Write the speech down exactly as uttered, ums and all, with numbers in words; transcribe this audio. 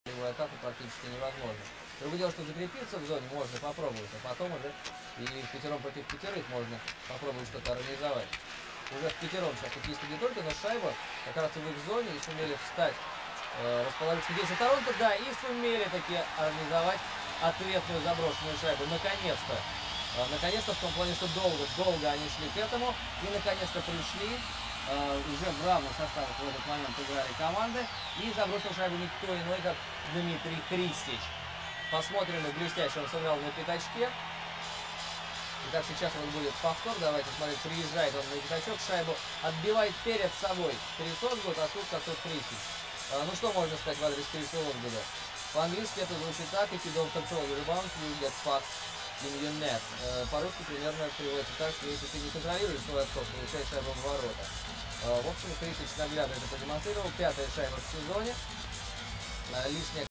Его атаку практически невозможно. Другое дело, что закрепиться в зоне можно попробовать, а потом уже и в пятером против пятерых можно попробовать что-то организовать. Уже в пятером сейчас хоккеисты не только, но шайба как раз в их зоне и сумели встать, э, расположиться здесь и Торонто, да, и сумели таки организовать ответную заброшенную шайбу. Наконец-то. Э, наконец-то в том плане, что долго, долго они шли к этому и наконец-то пришли. Uh, уже в равных составах в этот момент играли команды. И забросил шайбу никто иной, как Дмитрий Христич. Посмотрим, и блестяще он сыграл на пятачке. Итак, сейчас вот будет повтор. Давайте смотреть, приезжает он на пятачок, шайбу отбивает перед собой Крис Осгуд, а тут как тут Христич. Uh, ну что можно сказать в адрес Криса Осгуда? По-английски это звучит так: if you don't control your rebound, you get pucks in your net. Uh, по-русски примерно переводится так, что если ты не контролируешь свой отскок, получаешь шайбу в ворота. В общем, Христич наглядно это продемонстрировал. Пятая шайба в сезоне. Лишняя